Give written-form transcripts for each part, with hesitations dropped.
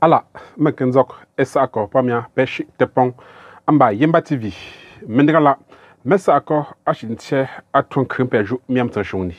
Ala mekenzok esako pamia peshi tepon amba Yemba TV mendigala mesako ashinche atun krimpeju miamta shuni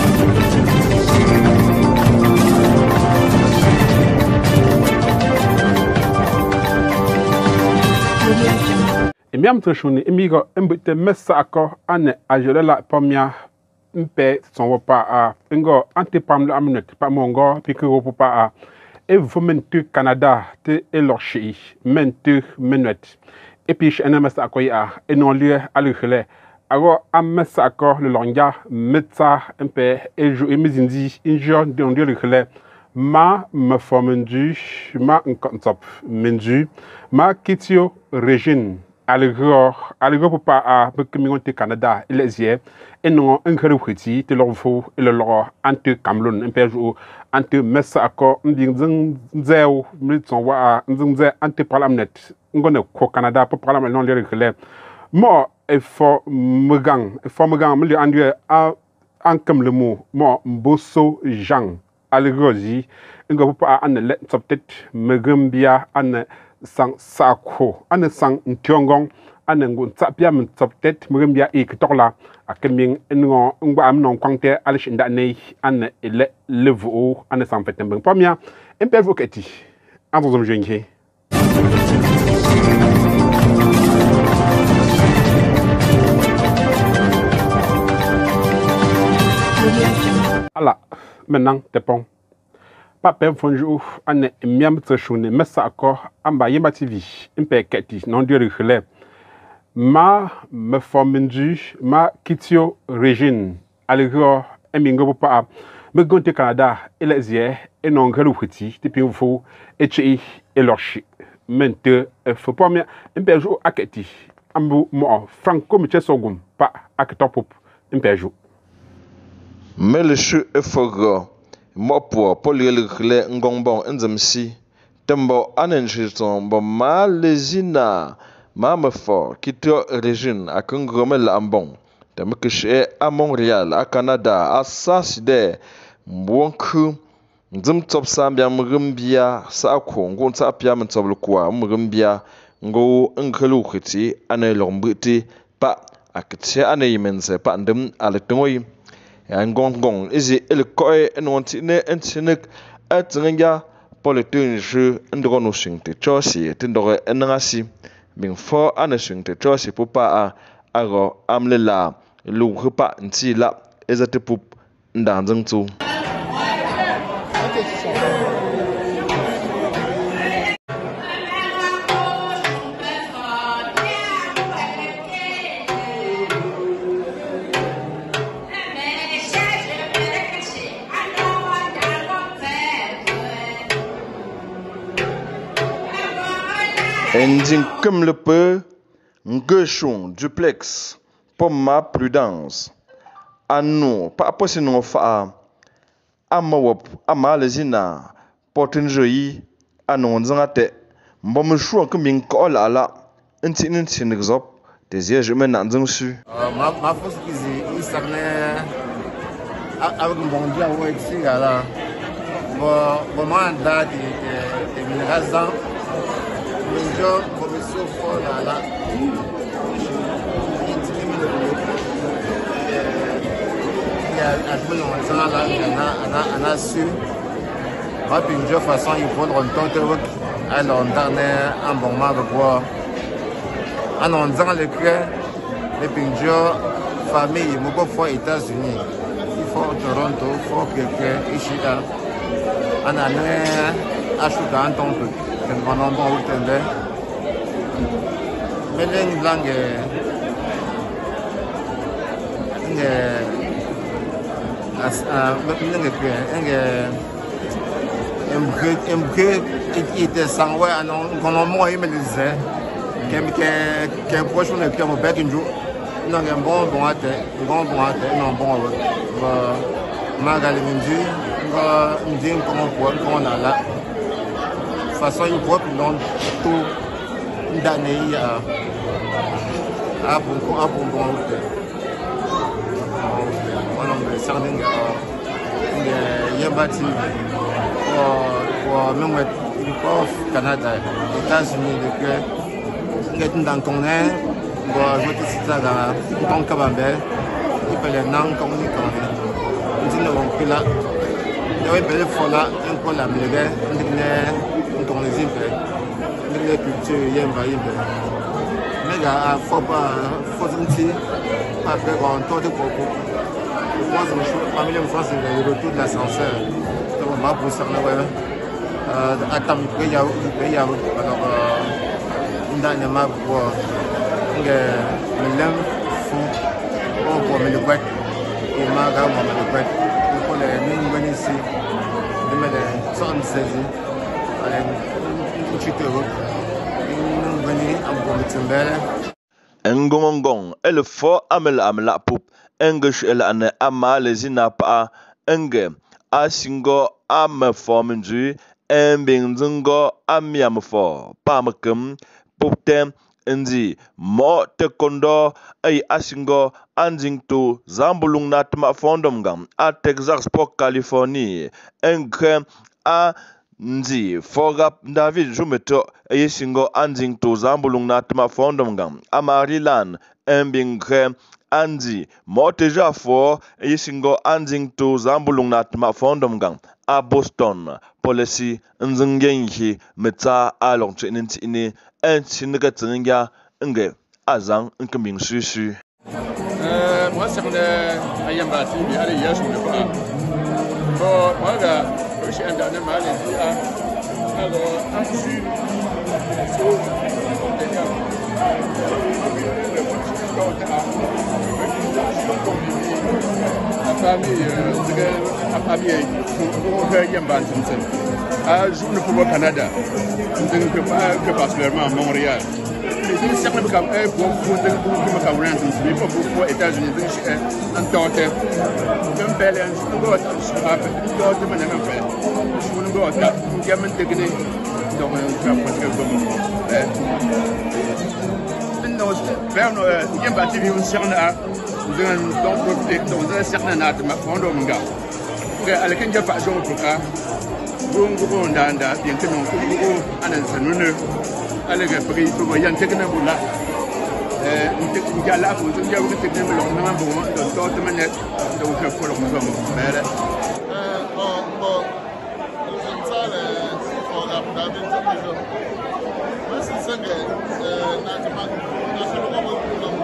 miamta shuni imigo embute mesako ane ajolela pamia mpe sonwopa a ngo antipam la amnet pa mongo pikiro popa a et vous mentu Canada te elorchi mentu menuet et puis je n'aime ça quoi et non lieu à l'heure alors à mettre accord le longa mettre un peu et je mes indi injure de on dit le ma me forme du ma un concept mendu ma kitio régine à l'heure pour pas à communauté Canada et les yeux et non un gros petit de leur faux et le leur anti Cameroun un peu anti messa accord nding zéo minutes on voit nding anti parlement ngone ko Canada pour parlement non les relais moi il faut me gang me le andu en comme le mot moi bosso Jean à l'heure ngo pas an le peut-être me gambia an sang sako an sang ntiongong an ngun tsapia min peut-être me gambia e kitokla akeming ngo ngba am non kwangte alishinda nei an ele levo an sang fetemben pamia empel voketi an zom jengi ala maintenant tepon Papa fonjou ane miam tshoune messa akor amba Yemba TV impe keti non dieu relais ma me formendu ma kitio régine alego emingo pa me gonte Canada elezie et non grelu petit tipi fou et chi et lorchi mente faut pas me impe jou aketi ambu mo franco michesogum pa akitopop impe jou mais le chou efogo Mopo polylele ngongbon nzemsi tembo anenjiton bo malezina mamefo kito régine akungomel ambon temkeshe à Montréal à Canada à Saside mbonku nzem top sambia mrimbia sa ko ngon sa pia mtoblo kwa mrimbia ngo ngelu khiti ane lombriti pa aketse ane yimense pa ndem aletongoyi Ngong izi el koe enwantine entinek atngya politinge ndrono singte chosi tindore enngasi bingfo anasingte chosi popa a ago amlela lughpa ntila ezate pup ndanzengtu Ending comme le peu, ngeshon duplex, pour ma prudence. À nous, pas possible de faire, à ma lezina, porte joyi, à nous, zangate, bon, chou comme une colle à la, un petit exemple, des yeux, je mène en dessus. Ma force qui s'est avec un bon dia, ouais, ici, là, bon, moi, date, des minérales. Bonjour, professeur Paul Ala. Il y a un su. Bonjour, façon, il faut rentrer. Alors, on a un bon moment de voir. Alors, on a le cœur. Les bonjour, famille, beaucoup de fois États-Unis. Il faut Toronto, il faut quelqu'un ici. On a un acheteur un temple. Bon weekend. Mais une langue était sans ouais qu'on a moins aimé les qu'un prochain de pierre au bec une jour non un bon à terre non bon magali mindu on dit comment on a là façon il faut dans tout d'année à bon on a sardine Yemba TV pour même prof Canada, États-Unis, de que il est dans ton air, bon, je te cite ça dans ton cabambé, il peut les noms comme il connaît. Nous n'avons plus là, nous avons fait le là, un peu la blague, nous avons les impôts, nous avons les cultures, il y a un vaillé. Mais il y a faut sentir, pas faire un tour de coco. Moi, je suis familier de France, c'est le retour de l'ascenseur. Donc, on va pour ça, attends, il y a alors, on a une map pour le fou, pour le web, et ma gamme, le web, pour les mines ici, de mettre 76, allez, une petite euro, une venue en pour le timbel. Ngongong, el fo amela pup, engish el ane amale zinapa, enge, asingo am formenju, embinzingo amiam for, pamakum, puptem, ndi, mo te kondo, ay asingo, anjingto, zambulung natma fondomgam, a Texas po Californie, engre, a Nzi fogap David Jumeto yesingo anjing to zambulung natma fondomgam amarilan embingre anzi moteja fo yesingo anjing to zambulung natma fondomgam a Boston policy nzingenhi meta along chininti ini enchiniga tsinga nge azang nkambing susu moi c'est un ayamba TV allez hier je me vois bon moi là je suis un dernier mal alors là-dessus la famille pour faire Yamba je ne peux pas au Canada je ne peux pas que particulièrement à Montréal mais si ça me comme un pour mais pas pour les États-Unis un temps un bel un go à de manière fait je ne go à gamin technique donc parce que non Yamba TV on cerna donc profiter dans un certain âge ma fondom nga avec un japa jo pour ka gongo ndanda bien que non ko anan sanune avec prix pour yan tekna bula on te la pour on jawu tekna me lo na bon donc to manet donc ko lo mo mais bon ça le on a David Jumeto mais c'est ça que na ma na se lo mo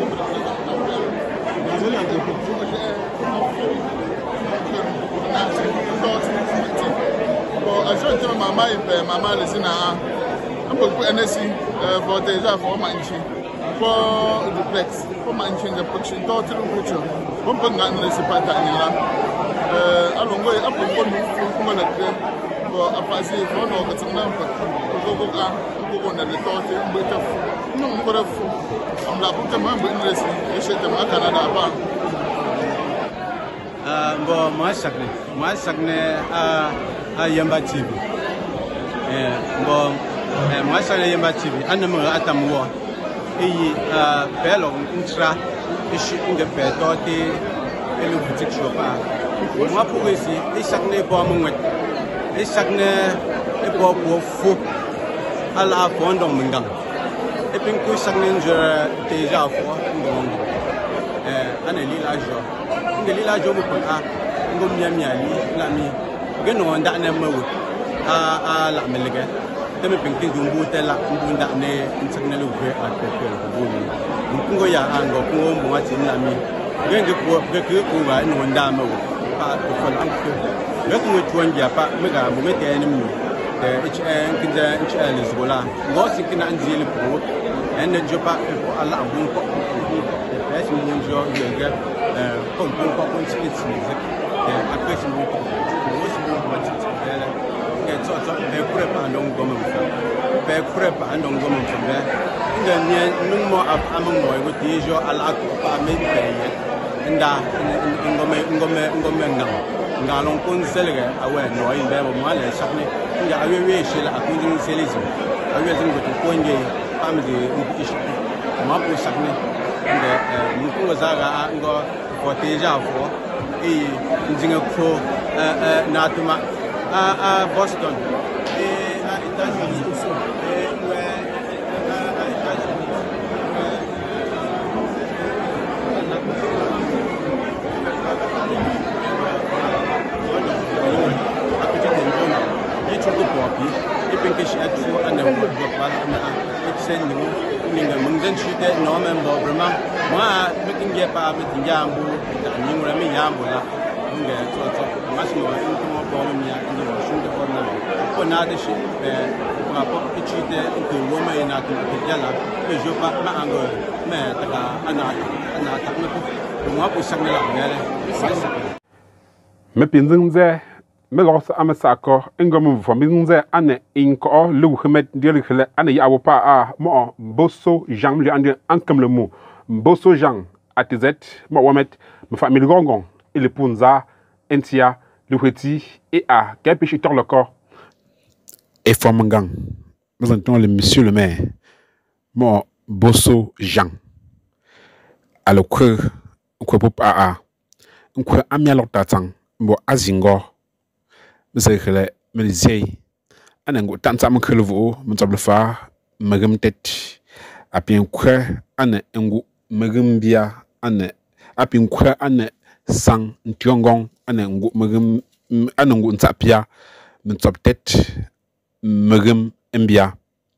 bon, maman les un peu pour NSI pour déjà pour manger pour duplex pour manger de production d'autres production on peut gagner c'est pas là alors on peut pour nous bon à passer pour nous que c'est même pour on a le temps de non pour on l'a pour moi une récit et chez moi Canada pas bon moi chaque à Yamba TV bon moi chaque Yamba TV anam atamwa et belo intra et je une pétote et le boutique chopa moi pour ici et chaque ne pas mon et chaque ne pas pour fou à la fondon mengang et puis que chaque ne je déjà fois anneli la joie ngeli la jomu ko a ngom nyamiali la mi geno nda na mawu a la melege teme pinki dumbu tela mbunda ne ntsakna lu ve a pepe ko bu ngo ya ango ko mbo wati na mi ngenge ko ko ba no nda mawu pa ko la ko be ko tuanja pa mega mo mete ni mi HN kinda HL zola ngo sikina anjili pro en jopa ko ala abun ko es mo njo yega comme on se dit après c'est moi et ça fait préparer donc comme fait préparer donc comme ça nous mo among boy with déjà à la pas mais nda ngome ngalon kon selga awe no imbe mo ala chakne ya awe chez la akundin selezo awe zingo ko nge amde ish ma ko chakne nous zaga ngo protéger fo et ndinga ko natuma à Boston et à États-Unis c'est nous nous chute non même vraiment moi me tinga pas me tinga ambu ni ngura me yambu la nge to machine wa ko ko mi ya ni wa shunde ko na ko na de shi ma po chute ko wo me na to ya la que je pas ma ango me ta ana ta me ko moi pour ça me la ngale me pinzingze me los amasako ingom fo minze ane inko lu hmet diel khale ane ya wo pa a mo bosso Jean li ande ankam le mot bosso Jean atz mo womet me famille gongon et le punza entia le heti et a capichitor le corps et formangang nous entendons le monsieur le maire mo bosso Jean alors que pop a ko amia lotatan bo azingo Mzekele Melizei Anango Tantam Kelvo Mutablefa Magam Tet Apin Kwe Ane Engu Magambia Ane Apin Kwe Ane Sang Ntiongong Ane Engu Magam Anangu Ntapia Mutap Tet Magam Mbia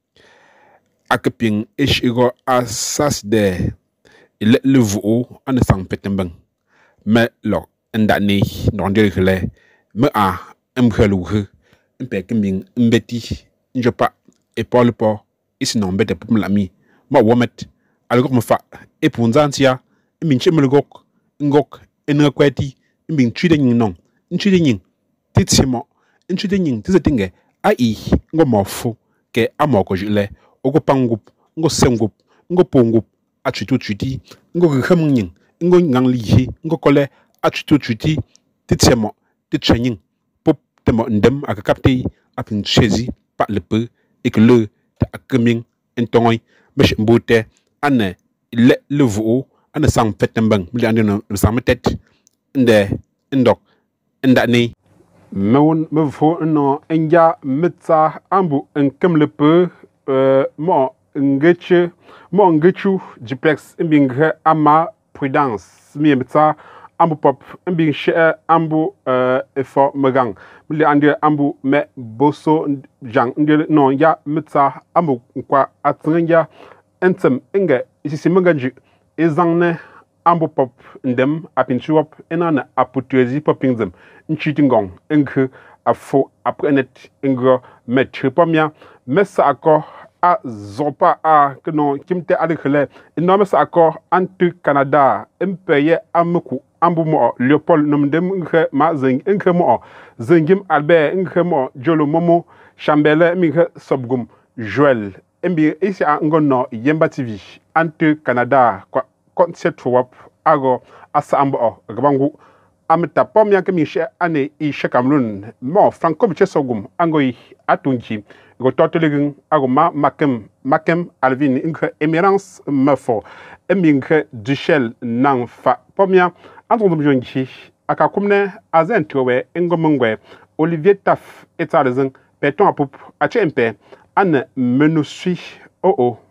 Akaping Ishigo Asas de Il levo Ane Sang Petembang Me lo Ndani Nondele Me a Mkhalouhe, Mpekembing, Mbeti, Njopa, et Paul Po, Isinon Bete Pumlami, Ma Womet, Algormefa, et Punzantia, Minchemelgok, Ngok, Enraqueti, Mbing Chiding non, Nchiding, Titsimo, Nchiding, Tizatinge, Ai, Ngomorfo, Ke Amoko Jule, Ogopangup, Ngo Sengup, Ngo Pongup, Achitu Chuti, Ngo Hamning, Ngo Nganglihi, Ngo Kole, Achitu Chuti, Titsimo, Titchening. Ndem à capter à une chaise par le peu et que le coming en ton mais beauté ane le veau ane sang fait un bang mais ane le sang tête ndok ndani me faut non enja metsa ambu en comme le peu mo ngechu duplex mbingre ama prudence mi metsa ambu pop mbing she ambu effort megang mli ande ambu me bosso jang ndele non ya metsa ambu kwa atngya entem inge isisi menganji ezangne ambu pop ndem apinchuop enana aputezi popingzem nchitingong enke afo aprenet ingro metre pomia mesa akor a zopa a kno kimte adekhle inome sa akor antu Canada empeye amuku ambu mo Leopold nomdem nke ma zeng nke mo zengim Albert nke mo Jolo Momo Chambele nke Sobgum Joel embi isi a ngono Yemba TV antu Canada kwa concept wap ago asa ambo gabangu amta pomya ke mi she ane I she Cameroon mo Franco Bichesogum angoi atunji go totelegin ago makem Alvin nke Emirance mafo embi nke Duchel nang fa pomya Anton Mjongi akakumne azen towe engomongwe Olivier Taf etalezeng peton apop achempe ane menusui